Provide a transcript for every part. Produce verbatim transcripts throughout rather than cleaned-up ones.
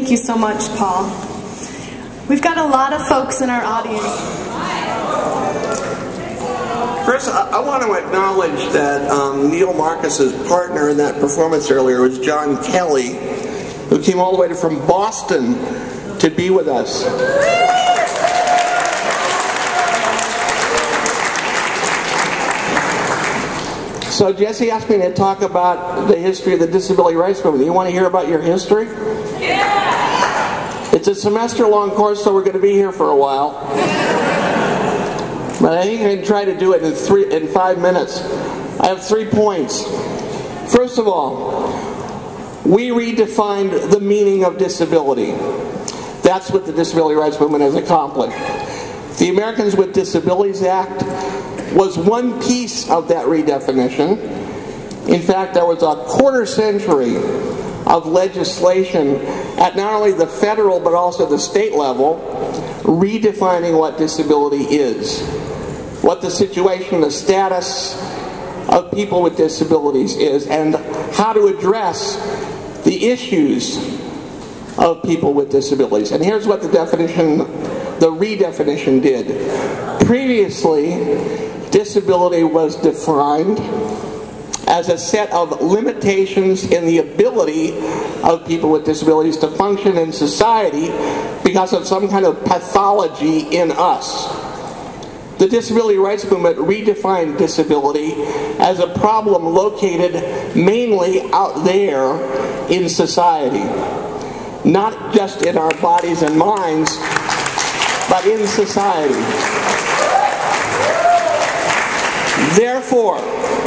Thank you so much, Paul. We've got a lot of folks in our audience. First, I, I want to acknowledge that um, Neil Marcus's partner in that performance earlier was John Kelly, who came all the way from Boston to be with us. So Jessie asked me to talk about the history of the disability rights movement. You want to hear about your history? Yeah! It's a semester-long course, so we're going to be here for a while. But I think I can try to do it in three, in five minutes. I have three points. First of all, we redefined the meaning of disability. That's what the disability rights movement has accomplished. The Americans with Disabilities Act was one piece of that redefinition. In fact, there was a quarter century of legislation at not only the federal but also the state level redefining what disability is, what the situation, the status of people with disabilities is, and how to address the issues of people with disabilities. And here's what the definition, the redefinition did. Previously, disability was defined as a set of limitations in the ability of people with disabilities to function in society because of some kind of pathology in us. The disability rights movement redefined disability as a problem located mainly out there in society. Not just in our bodies and minds, but in society. Therefore,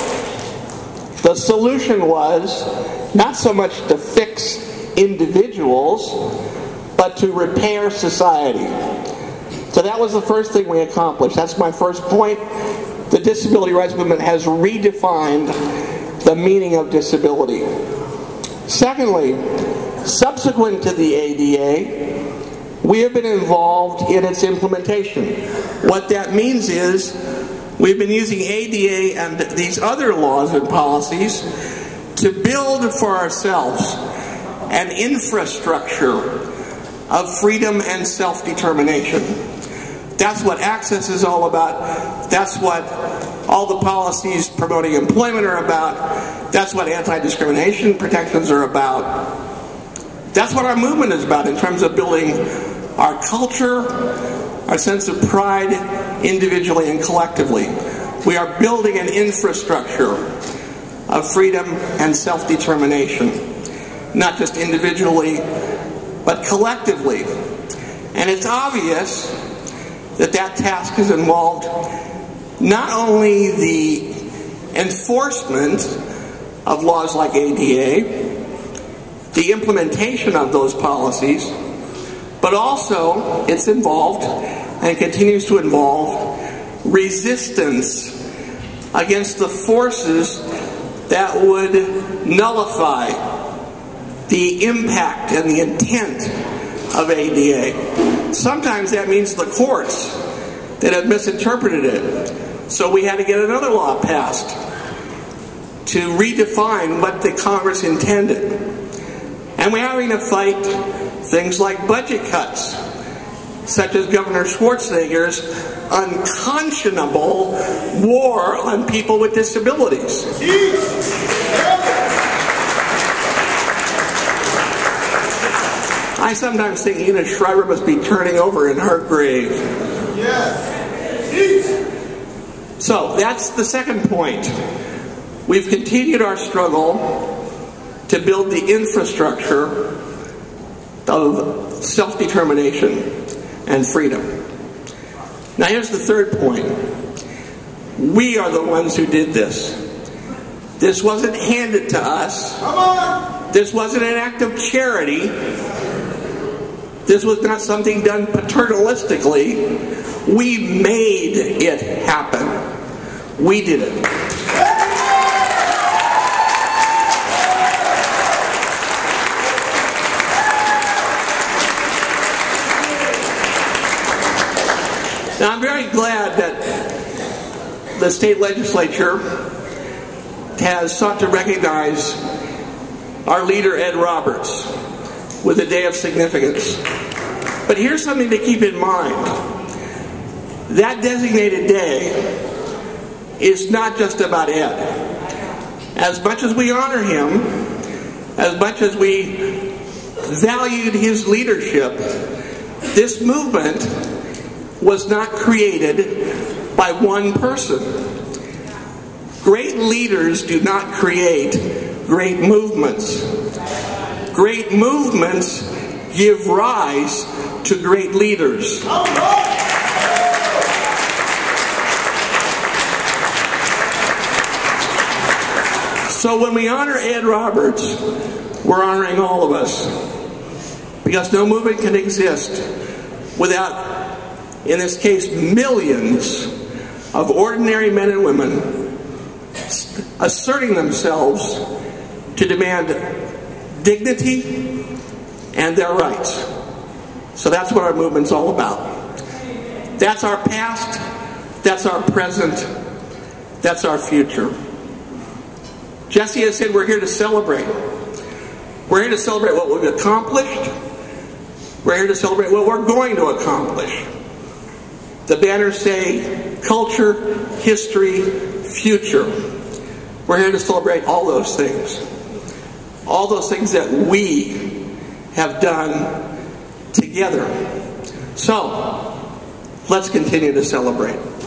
the solution was not so much to fix individuals, but to repair society. So that was the first thing we accomplished. That's my first point. The disability rights movement has redefined the meaning of disability. Secondly, subsequent to the A D A, we have been involved in its implementation. What that means is we've been using A D A and these other laws and policies to build for ourselves an infrastructure of freedom and self-determination. That's what access is all about. That's what all the policies promoting employment are about. That's what anti-discrimination protections are about. That's what our movement is about in terms of building our culture, our sense of pride individually and collectively. We are building an infrastructure of freedom and self-determination, not just individually, but collectively. And it's obvious that that task has involved not only the enforcement of laws like A D A, the implementation of those policies, but also it's involved and continues to involve resistance against the forces that would nullify the impact and the intent of A D A. Sometimes that means the courts that have misinterpreted it. So we had to get another law passed to redefine what the Congress intended. And we're having to fight things like budget cuts, such as Governor Schwarzenegger's unconscionable war on people with disabilities. I sometimes think Ina Shriver must be turning over in her grave. So that's the second point. We've continued our struggle to build the infrastructure of self-determination and freedom. Now here's the third point. We are the ones who did this. This wasn't handed to us. Come on. This wasn't an act of charity. This was not something done paternalistically. We made it happen. We did it. Now, I'm very glad that the state legislature has sought to recognize our leader, Ed Roberts, with a day of significance. But here's something to keep in mind. That designated day is not just about Ed. As much as we honor him, as much as we valued his leadership, this movement was not created by one person. Great leaders do not create great movements. Great movements give rise to great leaders. So when we honor Ed Roberts, we're honoring all of us. Because no movement can exist without, in this case, millions of ordinary men and women asserting themselves to demand dignity and their rights. So that's what our movement's all about. That's our past, that's our present, that's our future. Jessie has said we're here to celebrate. We're here to celebrate what we've accomplished. We're here to celebrate what we're going to accomplish. The banners say culture, history, future. We're here to celebrate all those things. All those things that we have done together. So, let's continue to celebrate.